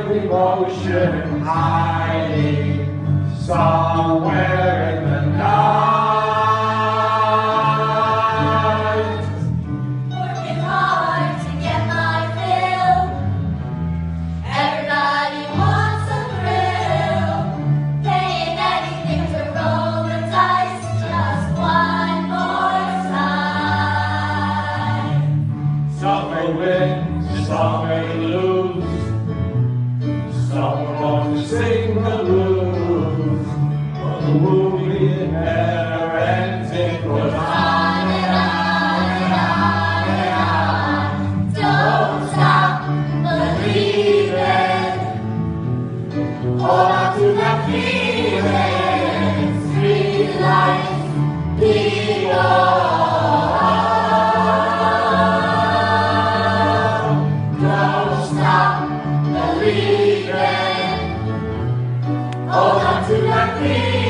devotion hiding somewhere in the night. Working hard to get my fill. Everybody wants a thrill. Paying anything to roll the dice just one more time. Some may win, some may lose. Some want to sing the blues, but the movie never ends. It goes on and on and on and on. Don't stop believing. Hold on to that feeling. Free life, be gone. Don't stop believing. Hold on to that feeling.